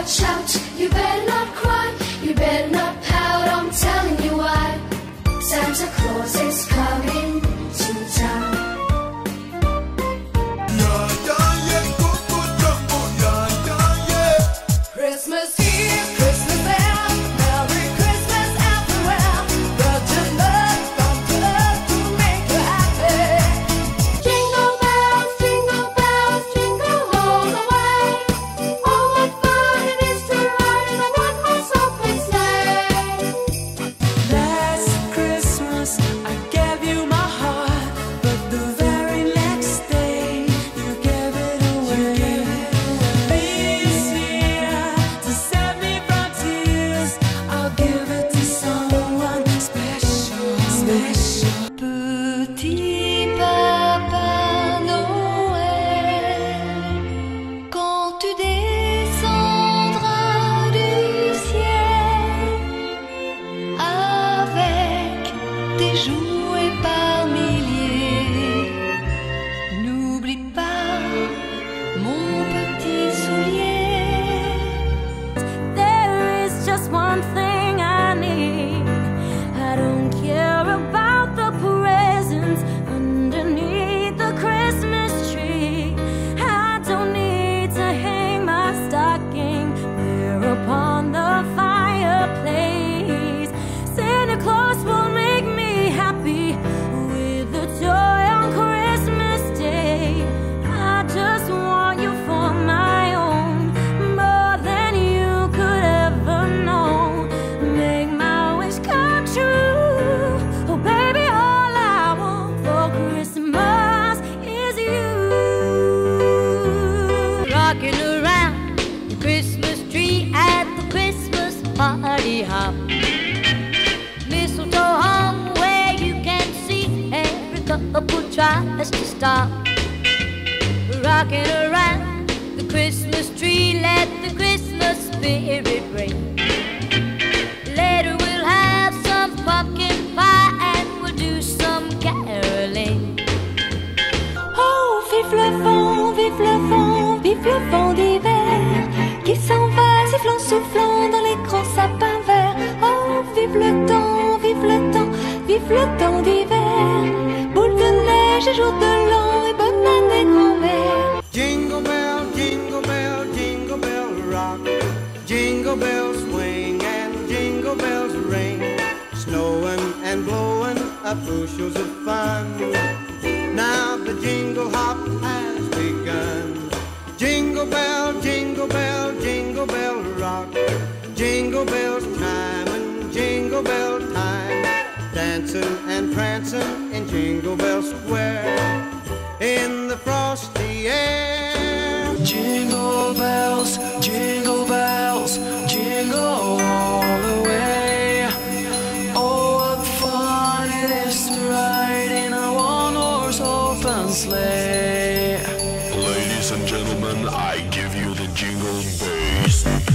watch out, you better not cry, you better not pout, I'm telling you why. Santa Claus is coming to town. Christmas Eve, Christmas there, Merry Christmas everywhere. Virgin birds come to earth to make you happy. Jingle bells, jingle all the way. Oh, what fun it is to ride in a one-horse open sleigh. Last Christmas I gave you my heart, but the very next day you gave it away. This year, to save me from tears, I'll give it to someone special. Petit Papa Noël, quand tu descendras du ciel avec tes jouets par milliers, n'oublie pas mon petit soulier. There is just one thing I need. I don't care about the presents underneath the Christmas tree. I don't need to hang my stocking there upon the fireplace. Santa Claus will make me happy with a toy on Christmas Day. I just want you for my own, more than you could ever know. Make my wish come true. Oh baby, all I want for Christmas is you. Rocking around the Christmas tree at the Christmas party hop. Mistletoe hung where you can see every couple tries to stop. Rocking around the Christmas tree, let the Christmas spirit ring. Later we'll have some pumpkin pie and we'll do some caroling. Oh, vive le vent d'hiver qui s'en va sifflant, soufflant dans les grands sapins verts. Oh, vive le temps, vive le temps, vive le temps d'hiver. Boule de neige et jour de l'an et bonne année grand-mère. Jingle bell, jingle bell rock. Jingle bells swing and jingle bells ring. Snowing and blowing up bushels of fun. Now the jingle hop has begun. Jingle bell, jingle bell, jingle bell rock. Jingle bells chime and jingle bell time. Dancing and prancing in Jingle Bell Square. In the frosty air. Jingle bells, jingle all the way. Oh, what fun it is to ride in a one-horse open sleigh. Ladies and gentlemen, I give you the jingle bass.